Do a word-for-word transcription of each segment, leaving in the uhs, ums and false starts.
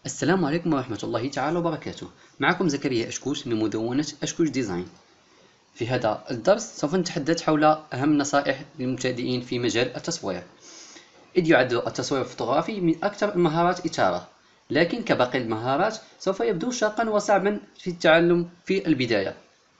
السلام عليكم ورحمة الله تعالى وبركاته. معكم زكريا أشكوش من مدونة أشكوش ديزاين. في هذا الدرس سوف نتحدث حول أهم نصائح للمبتدئين في مجال التصوير، إذ يعد التصوير الفوتوغرافي من أكثر المهارات إثارة، لكن كباقي المهارات سوف يبدو شاقا وصعبا في التعلم في البداية.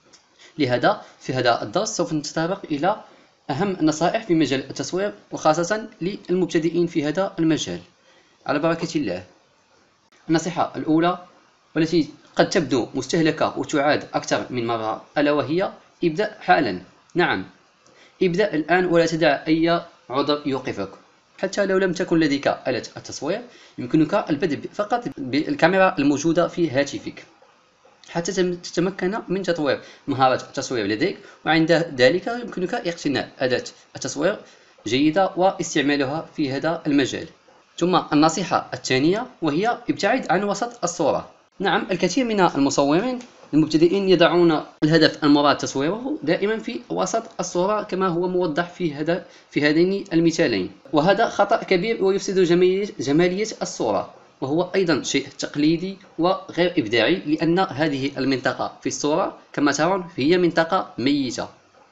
لهذا في هذا الدرس سوف نتطرق إلى أهم النصائح في مجال التصوير، وخاصة للمبتدئين في هذا المجال. على بركة الله. النصيحة الأولى والتي قد تبدو مستهلكة وتعاد أكثر من مرة، ألا وهي ابدأ حالا. نعم، ابدأ الآن ولا تدع أي عذر يوقفك. حتى لو لم تكن لديك آلة التصوير، يمكنك البدء فقط بالكاميرا الموجودة في هاتفك حتى تتمكن من تطوير مهارة التصوير لديك، وعند ذلك يمكنك اقتناء أداة التصوير جيدة واستعمالها في هذا المجال. ثم النصيحة الثانية وهي ابتعد عن وسط الصورة. نعم، الكثير من المصورين المبتدئين يضعون الهدف المراد تصويره دائما في وسط الصورة كما هو موضح في هذا في هذين المثالين، وهذا خطأ كبير ويفسد جمالية جمالية الصورة، وهو أيضا شيء تقليدي وغير إبداعي، لأن هذه المنطقة في الصورة كما ترون هي منطقة ميتة.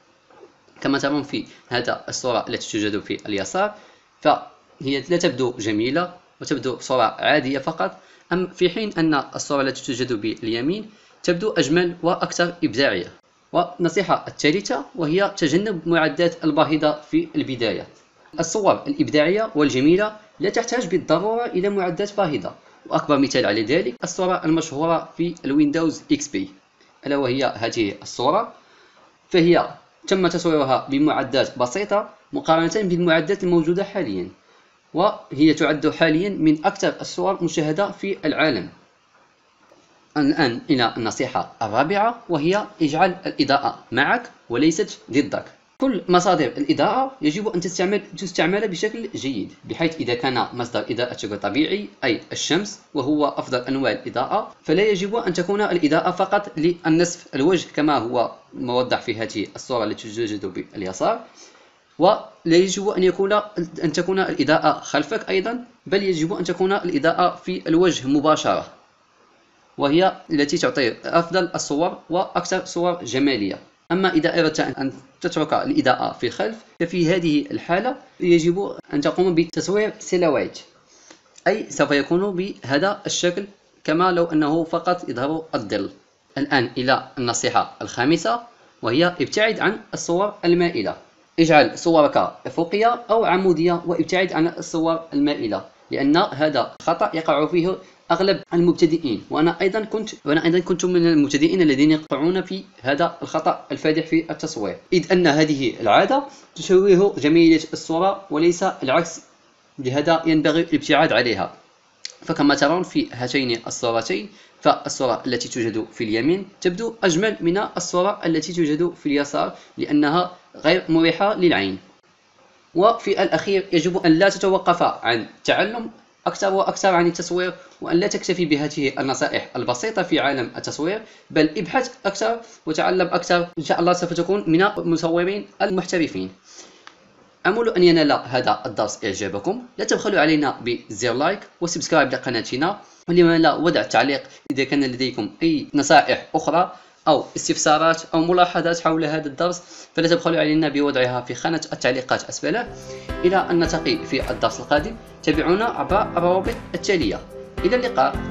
كما ترون في هذا الصورة التي توجد في اليسار، فهي لا تبدو جميلة وتبدو صورة عادية فقط، أم في حين أن الصورة التي توجد باليمين تبدو أجمل وأكثر إبداعية. والنصيحة الثالثة وهي تجنب معدات الباهظة في البداية. الصور الإبداعية والجميلة لا تحتاج بالضرورة إلى معدات باهظة، وأكبر مثال على ذلك الصورة المشهورة في الويندوز إكس بي، ألا وهي هذه الصورة، فهي تم تصويرها بمعدات بسيطة مقارنة بالمعدات الموجودة حاليا، وهي تعد حاليا من أكثر الصور مشاهدة في العالم. الآن إلى النصيحة الرابعة وهي اجعل الإضاءة معك وليست ضدك. كل مصادر الإضاءة يجب أن تستعمل تستعمل بشكل جيد، بحيث إذا كان مصدر إضاءتك طبيعي أي الشمس وهو أفضل أنواع الإضاءة، فلا يجب أن تكون الإضاءة فقط للنصف الوجه كما هو موضح في هذه الصورة التي توجد باليسار، ولا يجب أن يكون أن تكون الإضاءة خلفك أيضا، بل يجب أن تكون الإضاءة في الوجه مباشرة، وهي التي تعطي أفضل الصور وأكثر صور جمالية. أما إذا أردت أن تترك الإضاءة في الخلف، ففي هذه الحالة يجب أن تقوم بتصوير سيلويت، أي سوف يكون بهذا الشكل كما لو أنه فقط يظهر الظل. الآن إلى النصيحة الخامسة وهي ابتعد عن الصور المائلة. اجعل صورك أفقية أو عمودية، وابتعد عن الصور المائلة، لأن هذا خطأ يقع فيه أغلب المبتدئين، وأنا أيضا كنت وأنا أيضا كنت من المبتدئين الذين يقعون في هذا الخطأ الفادح في التصوير، إذ أن هذه العادة تشوه جمالية الصورة وليس العكس، لهذا ينبغي الابتعاد عليها. فكما ترون في هاتين الصورتين، فالصورة التي توجد في اليمين تبدو أجمل من الصورة التي توجد في اليسار، لأنها غير مريحة للعين. وفي الأخير يجب أن لا تتوقف عن التعلم أكثر وأكثر عن التصوير، وأن لا تكتفي بهذه النصائح البسيطة في عالم التصوير، بل ابحث أكثر وتعلم أكثر. إن شاء الله سوف تكون من المصورين المحترفين. أمل أن ينال هذا الدرس إعجابكم. لا تبخلوا علينا بزر لايك وسبسكرايب لقناتنا، ولمن لا وضع تعليق إذا كان لديكم أي نصائح أخرى أو استفسارات أو ملاحظات حول هذا الدرس، فلا تبخلوا علينا بوضعها في خانة التعليقات أسفله. إلى أن نلتقي في الدرس القادم، تابعونا عبر الروابط التالية. إلى اللقاء.